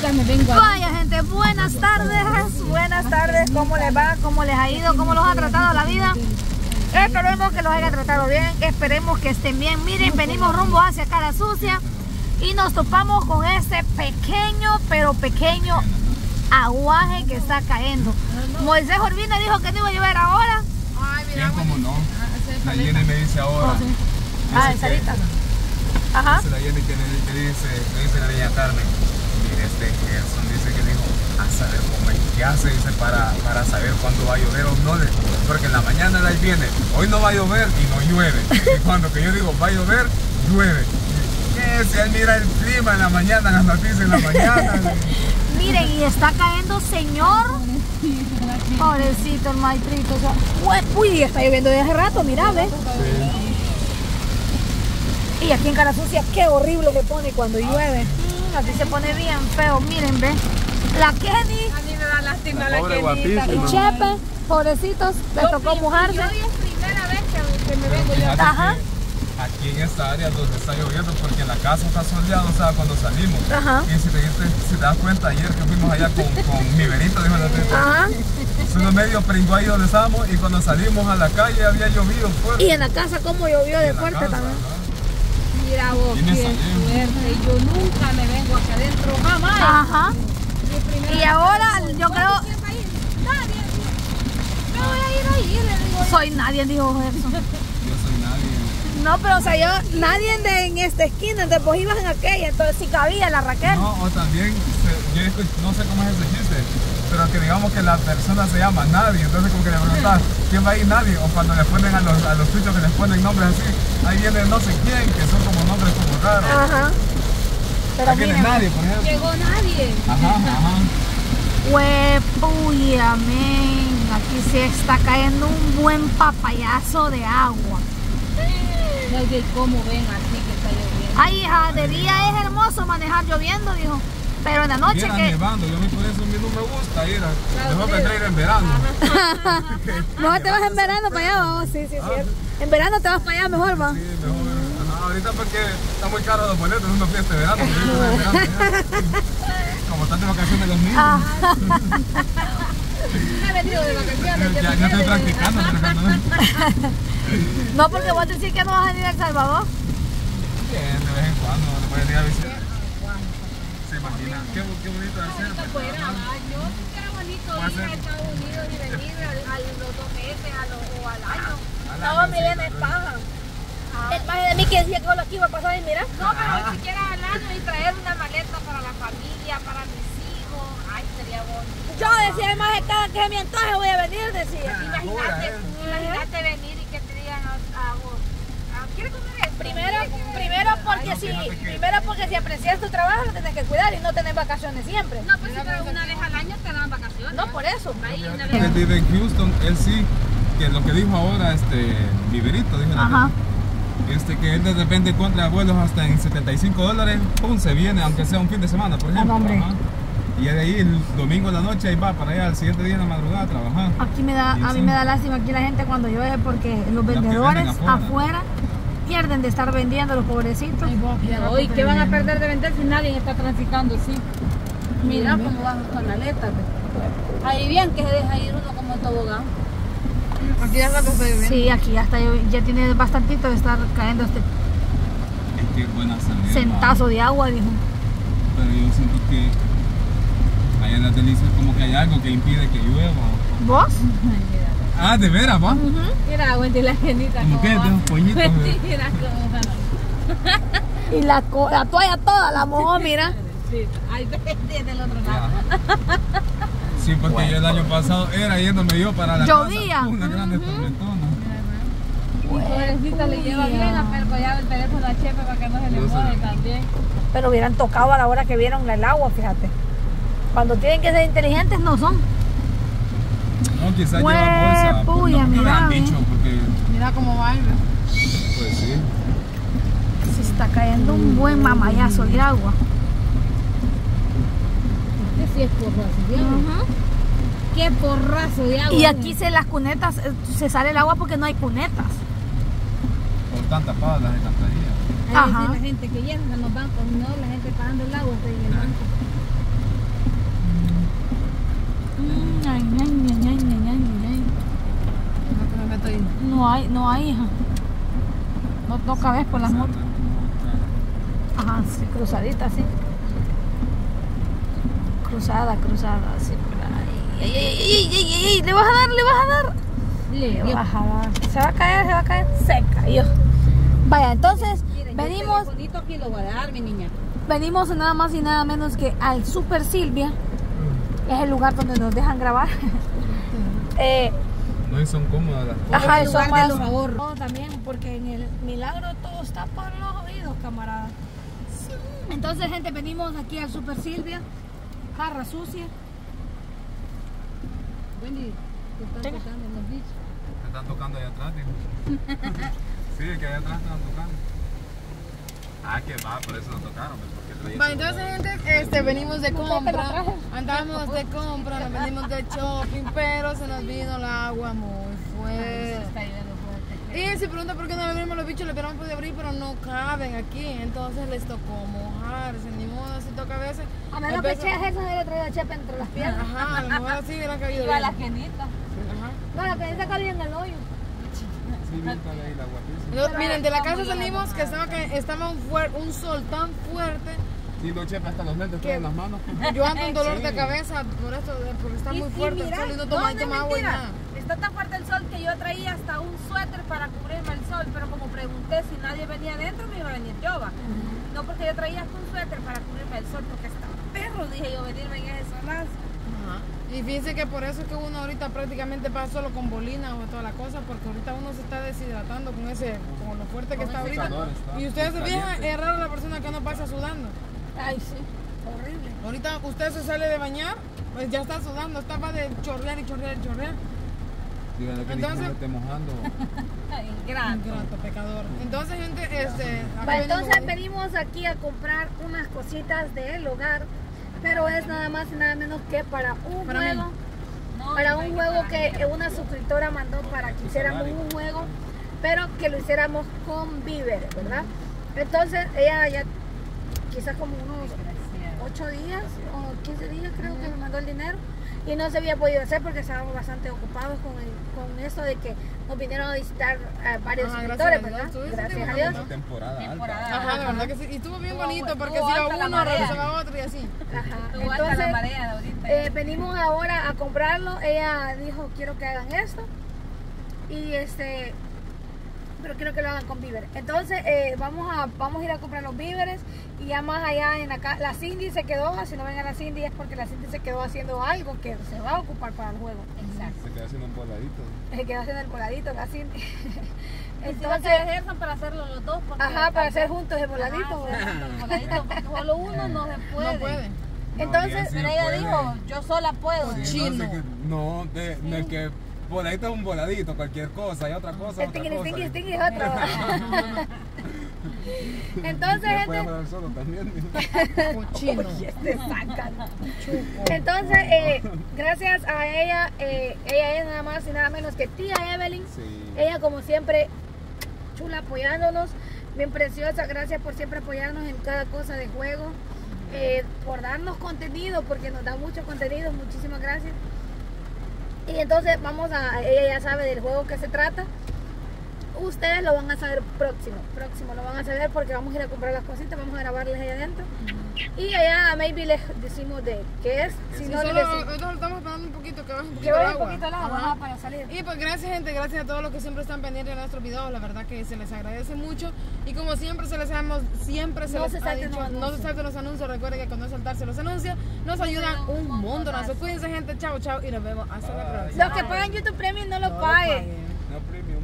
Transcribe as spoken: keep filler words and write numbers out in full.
ahorita me vengo a... Vaya gente, buenas tardes, buenas tardes, ¿cómo les va? ¿Cómo les ha ido? ¿Cómo los ha tratado la vida? Esperemos que los haya tratado bien, esperemos que estén bien. Miren, venimos rumbo hacia Cara Sucia y nos topamos con este pequeño, pero pequeño aguaje que está cayendo. Moisés Urbina dijo que no iba a llover ahora. Ay, mira, ¿cómo no? La Jenny me dice ahora. Oh, sí. Ah, esa ahorita. Ajá. Dice la Jenny que me, me dice, me dice la niña Carmen, mire este Gerson dice que dijo, a saber cómo es, qué hace, dice, para, para saber cuándo va a llover o no, porque en la mañana de ahí viene, hoy no va a llover y no llueve, y cuando que yo digo va a llover, llueve. ¿Qué? Si él mira el clima en la mañana, las noticias en la mañana. Miren, y está cayendo, señor. Pobrecito el maestrito. O sea, uy, está lloviendo desde hace rato, mira, ve. Sí. Y aquí en Cara Sucia, qué horrible se pone cuando llueve. Mm, así se pone bien feo, miren, ve. La Kenny. A mí me da lástima la, la Kenny. Y Chepe, pobrecitos, les tocó mojarse. Yo hoy es primera vez que, que me vengo yo. Ajá. Aquí en esta área donde está lloviendo, porque en la casa está soleado, o sea, cuando salimos. Ajá. Y si te, si te das cuenta, ayer que fuimos allá con, con mi verito, dijo la teta. Ajá. Uno medio pringó ahí donde estábamos y cuando salimos a la calle había llovido fuerte. Y en la casa, como llovió de En la fuerte casa, también. ¿no? Mira vos, Y me qué salió. suerte. Yo nunca me vengo hacia adentro, jamás. Ajá. Mi primera Y vez. ahora, yo creo, ¿Quién va a ir? Nadie. Yo voy a ir ahí, le digo. soy nadie, dijo Gerson. Yo soy nadie. No, pero o sea, yo, nadie de, en esta esquina, entonces vos ibas en aquella, entonces sí cabía la Raquel. No, o también, se, yo escuch, no sé cómo es ese chiste, pero que digamos que la persona se llama nadie, entonces como que le preguntas, ¿quién va a ir nadie? O cuando le ponen a los, a los chuchos que les ponen nombres así, ahí viene no sé quién, que son como nombres como raros. Ajá. Pero Ahí viene miren, nadie, por ejemplo. Llegó nadie. Ajá, ajá. huepuya, men, aquí se está cayendo un buen papayazo de agua. No sé cómo ven así que está lloviendo. Ay, hija, de día es hermoso manejar lloviendo, dijo. Pero en la noche Viera que... nevando, yo a mí por eso a mí no me gusta ir a... Mejor vendré a ir en verano. Mejor te vas en verano para allá, vamos, sí, sí, cierto. En verano te vas para allá mejor, va. Sí, mejor. No, ahorita porque está muy caro los boletos, no fui este verano. Yo fui este verano ya. Como están de vacaciones los niños. Ah. Me he venido de vacaciones. Ya, ya estoy practicando, pero no. No, porque vos decís que no vas a venir a El Salvador. Bien, de vez en cuando, le voy a ir a visitar. Se imagina, qué, qué bonito de hacer. Bonito fuera, yo que era bonito ir a Estados Unidos y venir a, a los dos meses a lo, o al año. No, miren, es paja. El maje de mí que decía que solo aquí iba a pasar y mira. No, pero ni siquiera al año y traer una maleta para la familia, para mis hijos. Ay, sería bonito. Yo decía, el maje, cada que se me antoje voy a venir, decía. Imagínate, imagínate venir y que te digan a, a vos, ah, ¿quieres comer esto? Primero, primero porque si, primero porque si aprecias tu trabajo lo tienes que cuidar y no tener vacaciones siempre. No, pues sí, pero una vez al año te dan vacaciones. No, por eso. Ahí, una Él vez. vive en Houston, él sí, que lo que dijo ahora, este, Viverito, dijo la Ajá. Este, que él de repente encuentra vuelos hasta en setenta y cinco dólares, pum, se viene, aunque sea un fin de semana, por ejemplo. Ah, hombre. Ajá. Y de ahí el domingo en la noche ahí va para allá, al siguiente día en la madrugada a trabajar. Aquí me da, Y a sí. mí me da lástima aquí la gente cuando llueve porque los que vendedores venden afuera. afuera pierden de estar vendiendo los pobrecitos. Hoy, ¿qué van a perder de vender si nadie está transitando así? Mira cómo van con la aleta. Ahí bien que se deja ir uno como el tobogán. Aquí ya está lloviendo. Sí, aquí ya está, llovi- ya tiene bastantito de estar cayendo este Es que es buena salida. centazo de agua, dijo. Pero yo siento que allá en las delicias como que hay algo que impide que llueva. ¿Vos? Ah, de veras, va. Mira, Wendy, la genita. Como que de unos pollitos. Wendy, ¿verdad? mira cómo van. Y la, co- la toalla toda la mojó, mira. Sí, ahí ves del otro lado. Ya. Sí, porque yo el año pasado era yéndome yo para la Llovía. casa. Una grande tormentona. Pobrecita le lleva bien a percollar el teléfono a Chepe para que no se le No se mueve le- también. Pero hubieran tocado a la hora que vieron el agua, fíjate. Cuando tienen que ser inteligentes no son. No, quizás Hue- lleva bolsa. por- puya, no, no mira, hubieran ve. dicho, porque Mira cómo va. pues sí. Se está cayendo un buen mamayazo de agua. Este sí es porrazo de agua. Qué porrazo de agua. Y aquí se las cunetas, eh, se sale el agua porque no hay cunetas. Por tanta tapadas las alcantarillas. Ahí Ajá. dice la gente que llena en los bancos, no, la gente pagando el agua está en el banco. ahí, hija. No, no cabes por las motos. Ajá, sí, cruzadita, sí. Cruzada, cruzada, así por ahí. ¡Ey, ey, ey, ey, ey, ey! ¡Le vas a dar, le vas a dar! Le vas a dar. Se va a caer, se va a caer. Se cayó. Vaya, entonces, Miren, venimos... Este bonito aquí lo voy a dar, mi niña. Venimos nada más y nada menos que al Super Silvia. Es el lugar donde nos dejan grabar. eh, No, y son cómodas las cosas. ajá, el eso lugar más. de los ahorros. No, también, porque en el Milagro todo está por los oídos, camarada. Entonces, gente, venimos aquí al Super Silvia. Jarra sucia. Wendy, te están Venga. tocando en los bichos. Te están tocando allá atrás, dijo. Sí, que allá atrás están tocando. Ah, que va, por eso no tocaron. pues, porque traía Va, su- entonces gente, este, venimos de compra, andamos de compra, nos venimos de shopping, pero se nos vino el agua muy fuerte. Está lloviendo fuerte. Y se pregunta por qué no le abrimos los bichos, le hubiéramos podido abrir, pero no caben aquí, entonces les tocó mojarse, ni modo, así toca a veces. A menos que Empezó- Che Gerson le traído Chepe entre las piernas. Ajá, a lo mejor así hubiera cabido Iba a bien. la genita. Ajá. No, la que dice cabía en el hoyo. Sí, bien, está ahí la guapísima. Entonces, miren, de la casa salimos que estaba, ca- estaba un, fuer- un sol tan fuerte, Sí, no, chepa, hasta los lentes ¿Qué? están en las manos. yo ando un dolor de Sí. cabeza por esto, porque está Y- muy y fuerte el mira, sol y no no, toma, no es toma agua y mentira. nada. Está tan fuerte el sol que yo traía hasta un suéter para cubrirme el sol, pero como pregunté si nadie venía adentro, me iba a venir yo, va. No, porque yo traía hasta un suéter para cubrirme el sol, porque está perro, dije yo, venirme en ese solazo. Ajá. Y fíjense que por eso es que uno ahorita prácticamente pasa solo con bolina o toda la cosa, porque ahorita uno se está deshidratando con ese, con lo fuerte que Con está ese ahorita. calor está Y ustedes se muy fijan, caliente. es raro la persona que no pasa sudando. Ay, sí. Horrible. Ahorita usted se sale de bañar, pues ya está sudando, estaba de chorrear y chorrear y chorrear. Díganle que Entonces- ni que me esté mojando. Ingrato. Grato pecador. Entonces, gente, este. acá Va, venimos- entonces venimos aquí a comprar unas cositas del hogar, pero es nada más y nada menos que para un Para mí. juego, No, para no, un no, juego no, que una suscriptora mandó para que hiciéramos un juego, pero que lo hiciéramos con víveres, ¿verdad? Entonces ella ya quizás como unos ocho días o quince días creo que me mandó el dinero y no se había podido hacer porque estábamos bastante ocupados con, el, con eso de que nos vinieron a visitar eh, varios Ajá, suscriptores, gracias a Dios, ¿verdad? estuviste Gracias a bien Dios. Una temporada, Temporada. alta. Ajá, de verdad que sí. Y estuvo bien Estuvo bonito bueno, porque estuvo si iba alta la uno, marea. regresaba otro y así. Ajá. Tú hasta la Entonces, marea de ahorita. eh, venimos ahora a comprarlo. Ella dijo, quiero que hagan esto. Y este, pero quiero que lo hagan con víveres. Entonces, eh, vamos a vamos a ir a comprar los víveres. Y ya más allá en acá, la Cindy se quedó. Si no ven a la Cindy es porque la Cindy se quedó haciendo algo que se va a ocupar para el juego. Exacto. Se queda haciendo un voladito. Se quedó haciendo el voladito la Cindy. Entonces, Entonces, para hacerlo los dos. Porque ajá, para tal hacer vez- juntos el voladito. Ajá, ¿verdad? hacer juntos el voladito, porque solo uno no se puede. No puede. Entonces, bien, sí Pero ella puede. dijo, yo sola puedo. Sí, Chino. No, sé que- no, de, de que voladito es un voladito, cualquier cosa, y otra cosa, el otra tingui, cosa. tingui, tingui es otro. Entonces, Ya puede gente, hablar solo también. Cochino. te sacan. Entonces, eh, gracias a ella, eh, ella es nada más y nada menos que tía Evelyn. Sí. Ella, como siempre, chula apoyándonos, bien preciosa. Gracias por siempre apoyarnos en cada cosa de juego, eh, por darnos contenido, porque nos da mucho contenido. Muchísimas gracias. Y entonces, vamos a. Ella ya sabe del juego que se trata. Ustedes lo van a saber próximo, próximo lo van a saber porque vamos a ir a comprar las cositas, vamos a grabarles ahí adentro. Y allá maybe les decimos de qué es, si Sí, no solo, les decimos. ahorita lo estamos esperando un poquito, que baje un Que poquito el vaya un agua. poquito el agua, Ajá. ajá, para salir. Y pues gracias, gente, gracias a todos los que siempre están pendientes de nuestros videos, la verdad que se les agradece mucho y como siempre se les hemos, siempre se No les se ha salten dicho, los no se anuncios. salten los anuncios, recuerden que con no saltarse los anuncios nos ayudan un mundo, no se cuídense, gente, chao, chao y nos vemos hasta la próxima. Los que pagan YouTube Premium no lo No lo paguen. paguen. No premium.